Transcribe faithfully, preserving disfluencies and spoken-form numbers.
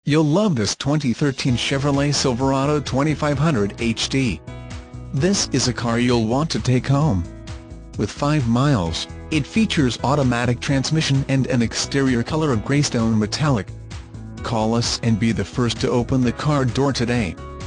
You'll love this twenty thirteen Chevrolet Silverado twenty-five hundred H D. This is a car you'll want to take home. With five miles, it features automatic transmission and an exterior color of Graystone Metallic. Call us and be the first to open the car door today.